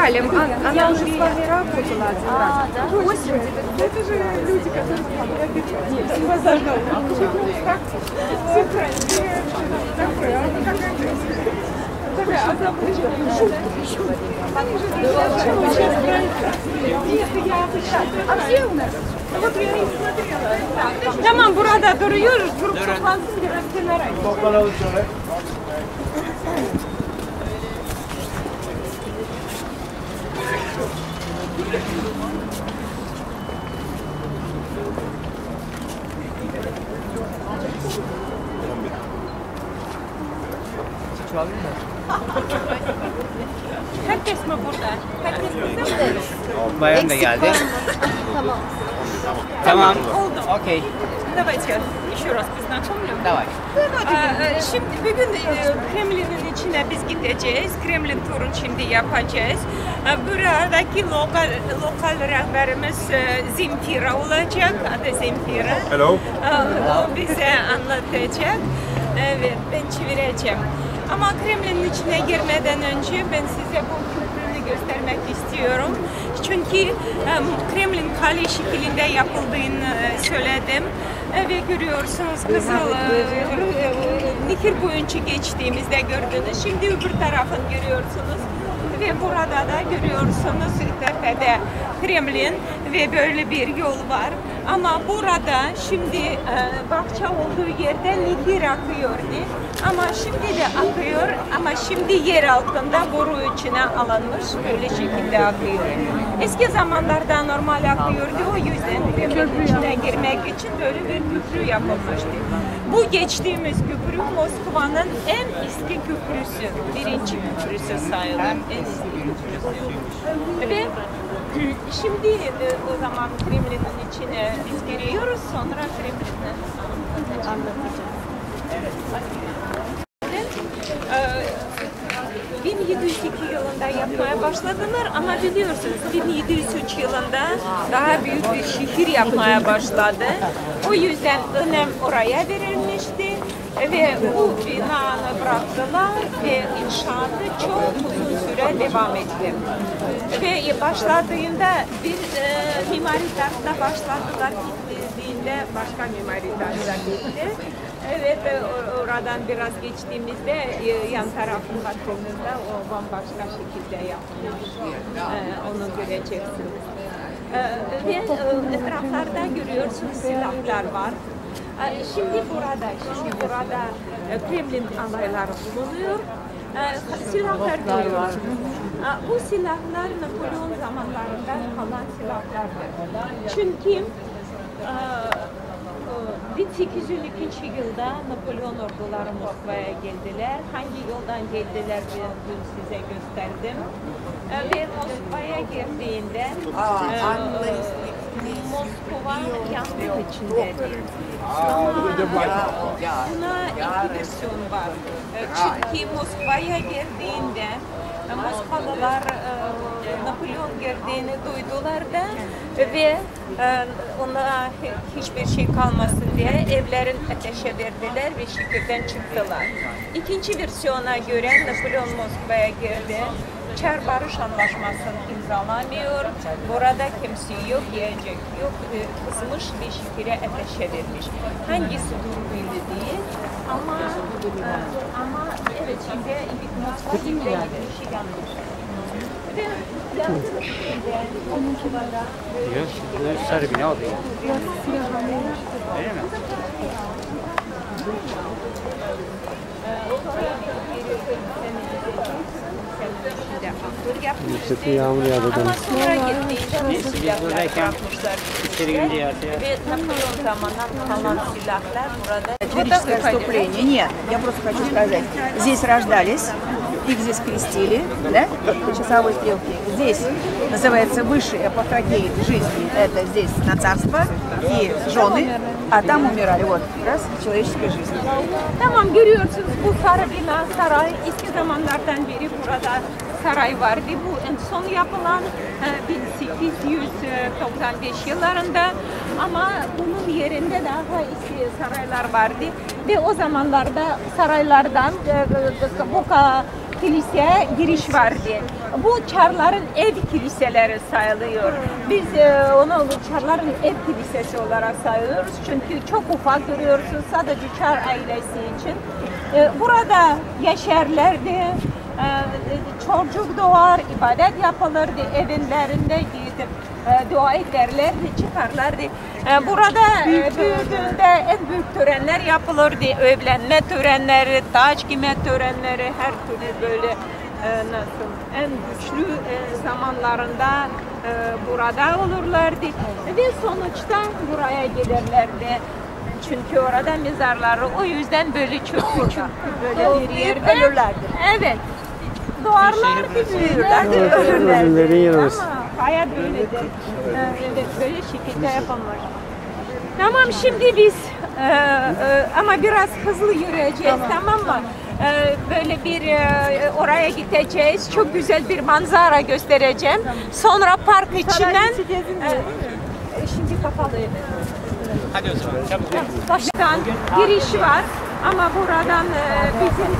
убрали. Она уже с вами работала один раз. Осень. Это же люди, которые невозможно. Все правильно. А все у нас? Вот я не смотрела. Tamam burada duruyoruz. Grup toplantısı biraz kenara. Herkes mi burada? Herkes burada mı? Bayan da geldi. Tamam. Tamam. Oldu. Okey. Давайте еще раз познакомлю. Давай. Şimdi bugün Kremlin'in içine biz gideceğiz. Kremlin turunu şimdi yapacağız. Buradaki lokal rehberimiz Zemfira olacak. Adı Zemfira. Hello. O bize anlatacak. Evet, ben çevireceğim. Ama Kremlin'in içine girmeden önce ben size bu köprünü göstermek istiyorum. Çünkü Kremlin kale şeklinde yapıldığını söyledim. Ve görüyorsunuz Kızıl Nehir boyunca geçtiğimizde gördünüz. Şimdi öbür tarafını görüyorsunuz. Ve burada da görüyorsunuz tepede Kremlin ve böyle bir yol var. Ama burada şimdi bahçe olduğu yerde nehir akıyordu. Ama şimdi de akıyor ama şimdi yer altında boru içine alınmış böyle şekilde akıyor. Eski zamanlarda normal akıyordu, o yüzden Kremlin içine girmek için böyle bir köprü yapılmıştı. Bu geçtiğimiz köprü Moskova'nın en eski köprüsü, birinci köprüsü sayılır, en eski köprüsü. Ve şimdi o zaman Kremlin'in içine biz giriyoruz, sonra Kremlin'i anlatacağız. 1702 yılında yapmaya başladılar ama biliyorsunuz 1703 yılında daha büyük bir şehir yapmaya başladı. O yüzden önem oraya verilmişti ve bu binanı bıraktılar ve inşaatı çok uzun süre devam etti. Ve başladığında bir mimari tarzda başladılar, gittiğinde başka mimari tarzda gitti. Evet, oradan biraz geçtiğimizde yan tarafın baktığınızda o bambaşka şekilde yapılmış. Onu göreceksiniz. Ve etraflarda görüyorsunuz silahlar var. Şimdi burada Kremlin alayları bulunuyor. Silahlar görüyorsunuz. Bu silahlar Napolyon zamanlarından kalan silahlardır. Çünkü 1812 yılda Napolyon orduları Moskova'ya geldiler. Hangi yoldan geldiler dün size gösterdim. Ve Moskova'ya girdiğinde Moskova yangın içindeydi. Ama buna iki versiyon var. Çünkü Moskova'ya girdiğinde Moskvalılar Napolyon geldiğini duydular da ve ona hiçbir şey kalmasın diye evlerin ateşe verdiler ve şehirden çıktılar. İkinci versiyona göre Napolyon Moskova'ya girdi. Çar barış anlaşmasını imzalamıyor. Burada kimse yok, yiyecek yok. Kızmış ve şehire ateşe vermiş. Hangisi doğruydu değil. Ama evet şimdi Moskva gibi bir şey yanlış. Yok, sarı bina oluyor. Öyle mi? Kötü yağmur yağdı. Ama sonra gittiğinde silahlar bırakmışlar. Ve Napolyon zamanından kalan silahlar burada. Юридическое вступление. Нет, я просто хочу сказать. Здесь рождались, их здесь крестили, да, по часовой стрелке. Здесь называется высший апофеоз жизни. Это здесь на царство и жены, а там умирали. Вот, раз, человеческая жизнь. Tamam, görüyorsunuz bu sarı bina saray. Eski zamanlardan beri burada saray vardı. Bu en son yapılan 1895 yıllarında ama bunun yerinde daha eski saraylar vardı ve o zamanlarda saraylardan bu kiliseye giriş vardı. Bu Çarların ev kiliseleri sayılıyor. Biz onu Çarların ev kilisesi olarak sayıyoruz. Çünkü çok ufak görüyorsunuz sadece Çar ailesi için. Burada yaşarlardı. Çocuk doğar, ibadet yapılırdı, evlerinde gidip dua ederlerdi, çıkarlardı. Burada büyüdüğünde en büyük törenler yapılırdı, evlenme törenleri, taç giyme törenleri, her türlü böyle nasıl en güçlü zamanlarında burada olurlardı ve sonuçta buraya gelirlerdi. Çünkü orada mezarları o yüzden böyle çok küçük böyle bir yerde ölürlerdi. Evet. Doğarlardı, büyürlerdi, ölürlerdi. Ama hayat öyledir. Evet, böyle şekilde yapılmış. Tamam, şimdi biz ama biraz hızlı yürüyeceğiz, tamam mı? Böyle bir oraya gideceğiz. Çok güzel bir manzara göstereceğim. Sonra park içinden şimdi kapalı. Hadi o zaman çabuk. Baştan giriş var ama buradan bizim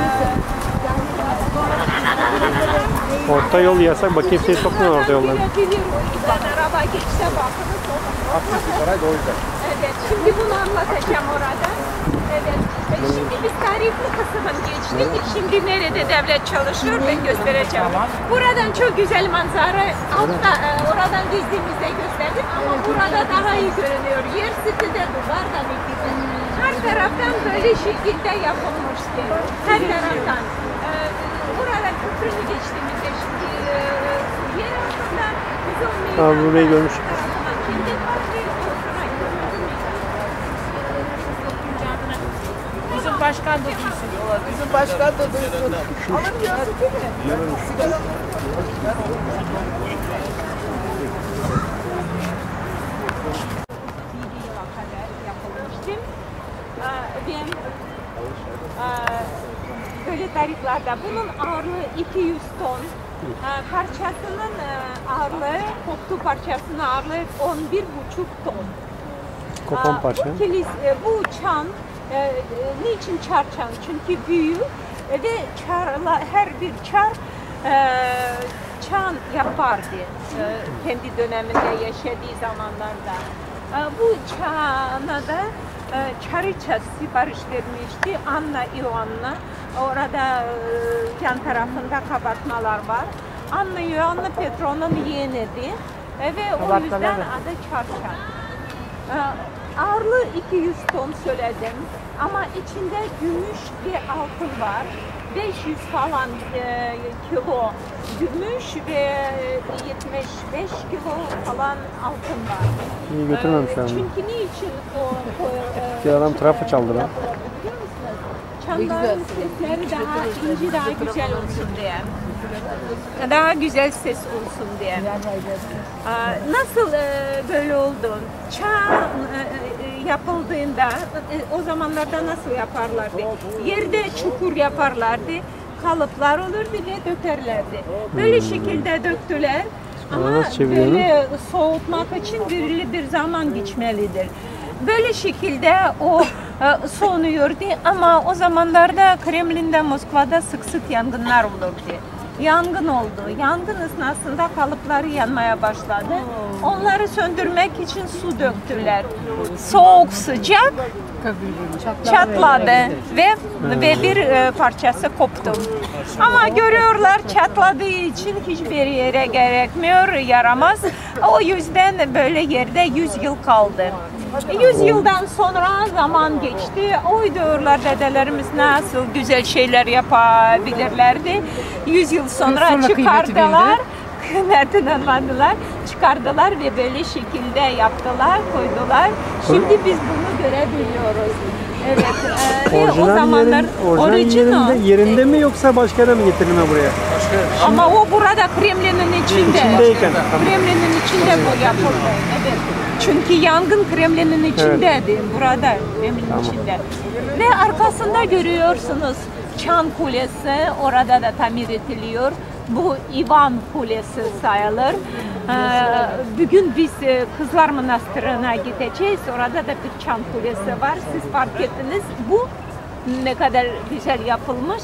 Orta yol yasak. Bakayım seni sokmuyor orta yoldan. Araba geçse bakınız. Evet, şimdi bunu anlatacağım orada. Evet, şimdi biz tarihli kısmını geçtik. Şimdi nerede devlet çalışıyor ben göstereceğim. Buradan çok güzel manzara. Altta oradan gezdiğimizde gösterdim ama burada daha iyi görünüyor. Yer sitede duvar da bitti. Her taraftan böyle şekilde yapılmıştı. Her taraftan. Buradan köprünü geçtiğimizde şimdi yer altında biz o Burayı görmüştük. Bizim başkan da duysun. Bizim başkan da duysun. Alamıyorsun değil mi? Böyle tarihlerde bunun ağırlığı 200 ton. Parçasının ağırlığı, koptu parçasının ağırlığı 11,5 ton. Kopan parça. Bu çan, niçin çar çan? Çünkü büyük ve her bir çar çan yapardı kendi döneminde yaşadığı zamanlarda. Bu çana da çariçe sipariş vermişti Anna Ioanna. Orada yan tarafında kapatmalar var. Anna Ioanna Petron'un yeğenidir ve o yüzden adı çarçan. Ağırlığı 200 ton söyledim ama içinde gümüş ve altın var. 500 falan kilo gümüş ve 75 kilo falan altın var. İyi götürmemiş yani. Çünkü niçin Bir adam trafo çaldı lan. Çanların sesleri daha ince, daha güzel olsun diye. Daha güzel ses olsun diye. Nasıl böyle oldu? Çağ yapıldığında o zamanlarda nasıl yaparlardı? Yerde çukur yaparlardı, kalıplar olurdu ve dökerlerdi. Böyle şekilde döktüler. Ama böyle soğutmak için belirli bir zaman geçmelidir. Böyle şekilde o soğunuyordu ama o zamanlarda Kremlin'de, Moskova'da sık sık yangınlar olurdu. Yangın oldu. Yangın esnasında kalıpları yanmaya başladı. Onları söndürmek için su döktüler. Soğuk sıcak çatladı ve bir parçası koptu. Ama görüyorlar çatladığı için hiçbir yere gerekmiyor, yaramaz. O yüzden böyle yerde 100 yıl kaldı. 100 yıldan sonra zaman geçti. O diyorlar dedelerimiz nasıl güzel şeyler yapabilirlerdi. 100 yıl sonra çıkardılar. Kıymetini anladılar. Çıkardılar ve böyle şekilde yaptılar, koydular. Şimdi biz bunu görebiliyoruz. Evet. O zamanlar orijinal yerinde mi yoksa başka yere mi getirilme buraya? Ama o burada Kremlin'in içinde. İçindeyken. Kremlin'in içinde bu yapıldı. Evet. Çünkü yangın Kremlin'in içindeydi. Burada Kremlin'in içinde. Ve arkasında görüyorsunuz Çan Kulesi orada da tamir ediliyor. Bu Ivan Kulesi sayılır. Bugün biz Kızlar Manastırı'na gideceğiz. Orada da bir Çan Kulesi var. Siz fark ettiniz. Bu ne kadar güzel yapılmış.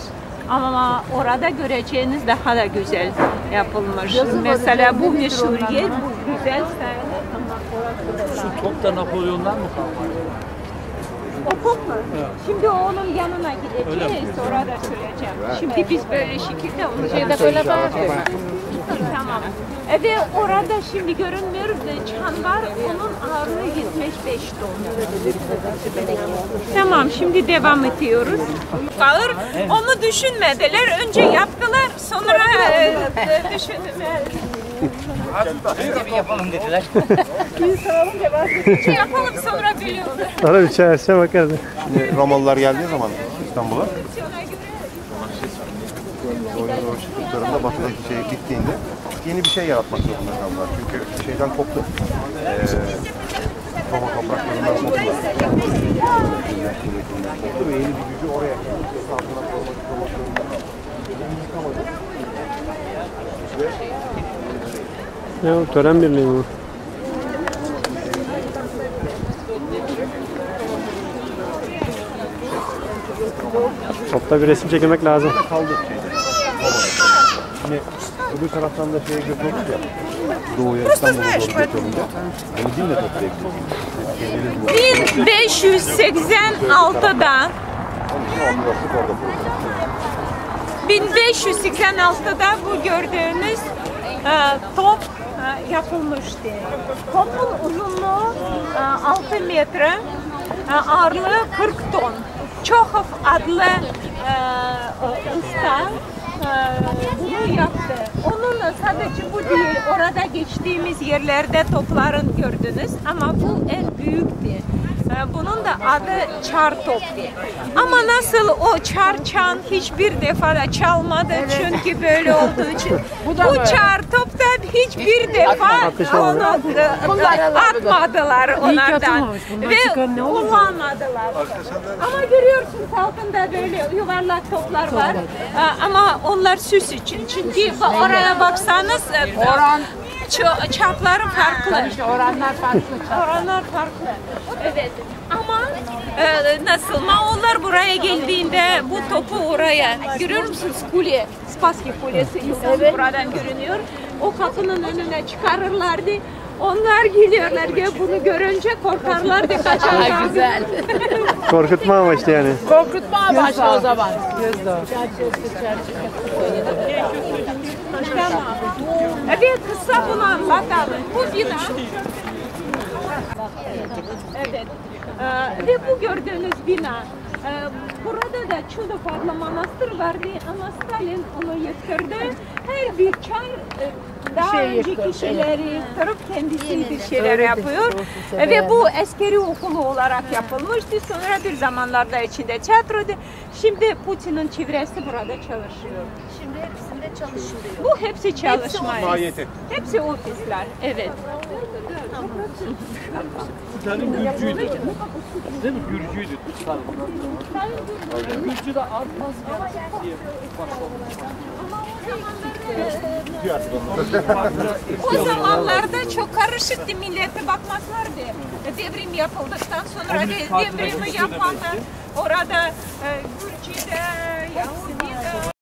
Ama orada göreceğiniz daha da güzel yapılmış. Mesela bu meşhur yer, bu güzel sayılır ama orası Şu top da Napolyon'dan mı kalma? o top mu? Şimdi onun yanına gideceğiz, orada söyleyeceğim. Şimdi biz böyle şekilde onu şeyde böyle tamam. Ve orada şimdi görünmüyor çan var, onun ağırlığı 75 ton. Tamam, şimdi devam ediyoruz. Ağır, onu düşünmediler, önce yaptılar, sonra düşündüler. Önce bir yapalım dediler. Şey yapalım sonra biliyorlar. Sonra bir çevirse bakarız. Şimdi Romalılar geldiği zaman İstanbul'a o çıktıklarında batıdaki şey bittiğinde yeni bir şey yaratmak zorunda kaldılar. Çünkü şeyden koptu. Roma topraklarından koptular. Koptu ve yeni bir gücü oraya İstanbul'a koymak zorunda kaldı. Ne o? Tören birliği mi? Topta bir resim çekmek lazım. Kaldı şeyde. Şimdi öbür taraftan da şeye götürdük ya. Doğuya İstanbul'a doğru götürünce. Onu dinle toplayabiliriz. 1586'da 1586'da bu gördüğünüz top yapılmıştı. Topun uzunluğu 6 metre, ağırlığı 40 ton. Çohov adlı usta bunu yaptı. Onun sadece bu değil, orada geçtiğimiz yerlerde topların gördünüz ama bu en büyüktü. Bunun da adı çar toptu. Ama nasıl o çar çan hiçbir defa da çalmadı çünkü böyle olduğu için. Bu çar toptan hiçbir defa onu atmadılar onlardan ve kullanmadılar. Ama görüyorsunuz altında böyle yuvarlak toplar var. Ama onlar süs için. Çünkü oraya baksanız çapları farklı. İşte oranlar farklı. Oranlar farklı. Evet. Ama nasıl? Moğollar buraya geldiğinde bu topu oraya görüyor musunuz? Kule. Spassky Kulesi evet. Buradan görünüyor. O kapının önüne çıkarırlardı. Onlar geliyorlar ve bunu görünce korkarlardı, kaçarlardı. Güzel. Korkutma amaçlı yani. Korkutma amaçlı o zaman. Tamam. Evet, kısa bunu anlatalım. Bu bina. Evet. Ve bu gördüğünüz bina. Burada da çok fazla manastır vardı ama Stalin onu yıktırdı. Her bir çar daha önceki şeyleri yıktırıp kendisi bir şeyler yapıyor. Ve bu askeri okulu olarak yapılmıştı. Sonra bir zamanlarda içinde tiyatrodu. Şimdi Putin'in çevresi burada çalışıyor. Şimdi hepsinde çalışılıyor. Bu hepsi çalışma. Maliyeti. Hepsi ofisler. Evet. Stalin Gürcüydü. Değil mi? Gürcüydü. Gürcü de artmaz diye. O zamanlarda çok karışıktı, millete bakmazlardı. Devrim yapıldıktan sonra devrimi yapanlar orada Gürcü'de, Yahudi'de